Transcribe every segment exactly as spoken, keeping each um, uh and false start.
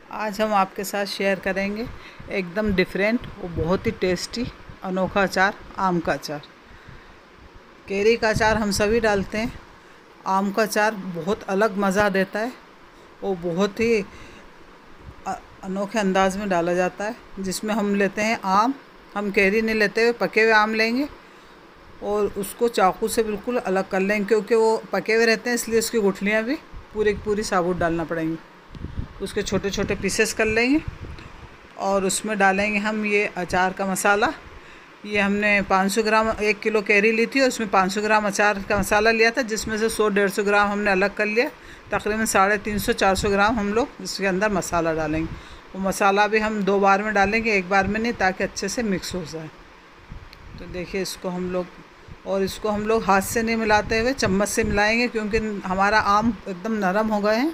आज हम आपके साथ शेयर करेंगे एकदम डिफरेंट और बहुत ही टेस्टी अनोखा अचार, आम का अचार। केरी का अचार हम सभी डालते हैं, आम का अचार बहुत अलग मज़ा देता है और बहुत ही अनोखे अंदाज में डाला जाता है, जिसमें हम लेते हैं आम। हम केरी नहीं लेते हुए पके हुए आम लेंगे और उसको चाकू से बिल्कुल अलग कर लेंगे, क्योंकि वो पके हुए रहते हैं, इसलिए उसकी गुठलियाँ भी पूरी पूरी साबुत डालना पड़ेंगी। उसके छोटे छोटे पीसेस कर लेंगे और उसमें डालेंगे हम ये अचार का मसाला। ये हमने पाँच सौ ग्राम, एक किलो कैरी ली थी और उसमें पाँच सौ ग्राम अचार का मसाला लिया था, जिसमें से सौ डेढ़ सौ ग्राम हमने अलग कर लिया। तकरीबन साढ़े तीन सौ चार सौ ग्राम हम लोग इसके अंदर मसाला डालेंगे। वो मसाला भी हम दो बार में डालेंगे, एक बार में नहीं, ताकि अच्छे से मिक्स हो जाए। तो देखिए इसको हम लोग, और इसको हम लोग हाथ से नहीं मिलाते हुए चम्मच से मिलाएंगे, क्योंकि हमारा आम एकदम नरम हो गए हैं।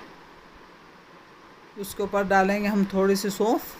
उसके ऊपर डालेंगे हम थोड़ी सी सौंफ,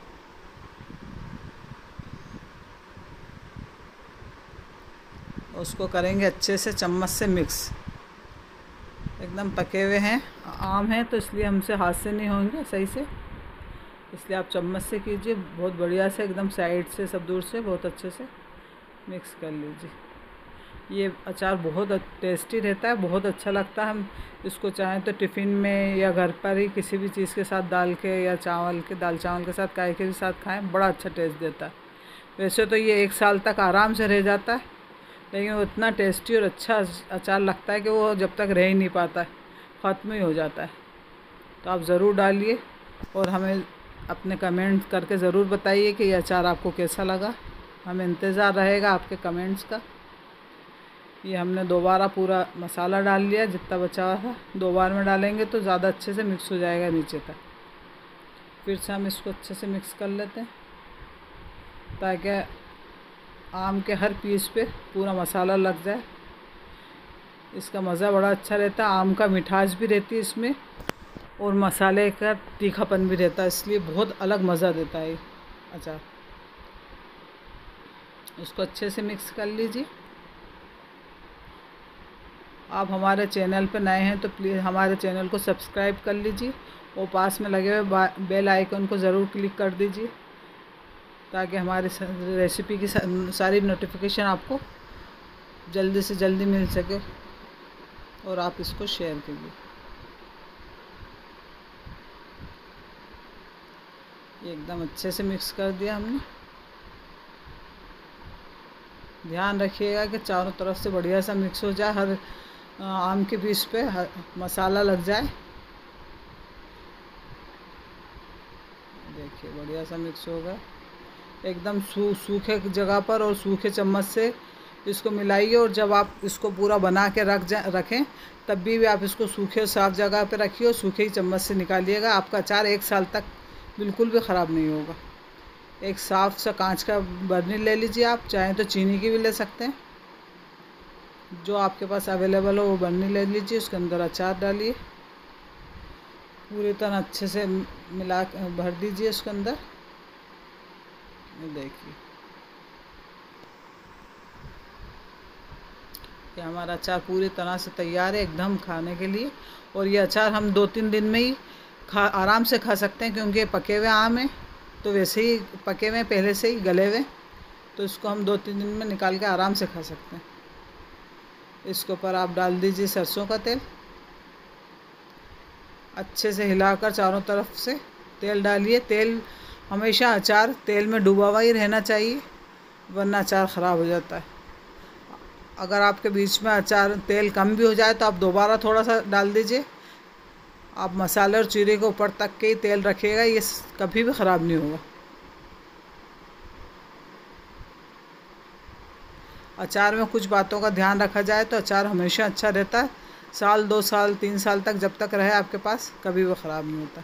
उसको करेंगे अच्छे से चम्मच से मिक्स। एकदम पके हुए हैं आम हैं, तो इसलिए हमसे हाथ से नहीं होंगे सही से, इसलिए आप चम्मच से कीजिए, बहुत बढ़िया से, एकदम साइड से, सब दूर से बहुत अच्छे से मिक्स कर लीजिए। ये अचार बहुत टेस्टी रहता है, बहुत अच्छा लगता है। हम इसको चाहें तो टिफ़िन में या घर पर ही किसी भी चीज़ के साथ डाल के, या चावल के, दाल चावल के साथ, काय के भी साथ खाएं, बड़ा अच्छा टेस्ट देता है। वैसे तो ये एक साल तक आराम से रह जाता है, लेकिन वो इतना टेस्टी और अच्छा अचार लगता है कि वो जब तक रह ही नहीं पाता है, ख़त्म ही हो जाता है। तो आप ज़रूर डालिए और हमें अपने कमेंट करके ज़रूर बताइए कि ये अचार आपको कैसा लगा। हमें इंतज़ार रहेगा आपके कमेंट्स का। ये हमने दोबारा पूरा मसाला डाल लिया, जितना बचा हुआ था दो बार में डालेंगे तो ज़्यादा अच्छे से मिक्स हो जाएगा नीचे तक। फिर से हम इसको अच्छे से मिक्स कर लेते हैं, ताकि आम के हर पीस पे पूरा मसाला लग जाए। इसका मज़ा बड़ा अच्छा रहता है, आम का मिठास भी रहती है इसमें और मसाले का तीखापन भी रहता है, इसलिए बहुत अलग मज़ा देता है ये अचार। इसको अच्छे से मिक्स कर लीजिए। आप हमारे चैनल पर नए हैं तो प्लीज़ हमारे चैनल को सब्सक्राइब कर लीजिए और पास में लगे हुए बेल आइकन को ज़रूर क्लिक कर दीजिए, ताकि हमारे रेसिपी की सारी नोटिफिकेशन आपको जल्दी से जल्दी मिल सके और आप इसको शेयर कीजिए। ये एकदम अच्छे से मिक्स कर दिया हमने। ध्यान रखिएगा कि चारों तरफ से बढ़िया सा मिक्स हो जाए, हर आम के पीस पे मसाला लग जाए। देखिए बढ़िया सा मिक्स हो गया एकदम सू सूखे जगह पर, और सूखे चम्मच से इसको मिलाइए। और जब आप इसको पूरा बना के रख जा रखें तब भी, भी आप इसको सूखे साफ जगह पे रखिए और सूखे ही चम्मच से निकालिएगा। आपका अचार एक साल तक बिल्कुल भी ख़राब नहीं होगा। एक साफ़ सा कांच का बर्नी ले लीजिए, आप चाहें तो चीनी की भी ले सकते हैं, जो आपके पास अवेलेबल हो वो बर्नी ले लीजिए। उसके अंदर अचार डालिए, पूरी तरह अच्छे से मिला भर दीजिए उसके अंदर। देखिए ये हमारा अचार पूरी तरह से तैयार है एकदम खाने के लिए। और ये अचार हम दो तीन दिन में ही खा आराम से खा सकते हैं, क्योंकि पके हुए आम हैं, तो वैसे ही पके हुए पहले से ही गले हुए, तो इसको हम दो तीन दिन में निकाल के आराम से खा सकते हैं। इसके ऊपर आप डाल दीजिए सरसों का तेल, अच्छे से हिलाकर चारों तरफ से तेल डालिए। तेल हमेशा अचार तेल में डूबा हुआ ही रहना चाहिए, वरना अचार ख़राब हो जाता है। अगर आपके बीच में अचार तेल कम भी हो जाए तो आप दोबारा थोड़ा सा डाल दीजिए। आप मसाले और चीरे के ऊपर तक के ही तेल रखिएगा, ये कभी भी ख़राब नहीं होगा। अचार में कुछ बातों का ध्यान रखा जाए तो अचार हमेशा अच्छा रहता है, साल दो साल तीन साल तक जब तक रहे आपके पास, कभी वो ख़राब नहीं होता।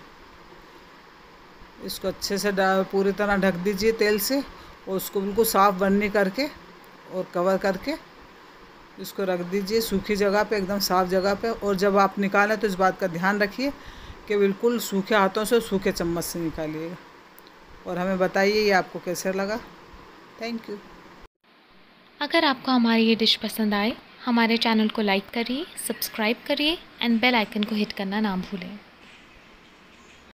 इसको अच्छे से पूरी तरह ढक दीजिए तेल से, और उसको बिल्कुल साफ़ बर्नी करके और कवर करके इसको रख दीजिए सूखी जगह पे, एकदम साफ़ जगह पे। और जब आप निकालें तो इस बात का ध्यान रखिए कि बिल्कुल सूखे हाथों से, सूखे चम्मच से निकालिएगा। और हमें बताइए ये आपको कैसे लगा। Thank you. अगर आपको हमारी ये डिश पसंद आए, हमारे चैनल को लाइक करिए, सब्सक्राइब करिए एंड बेल आइकन को हिट करना ना भूलें।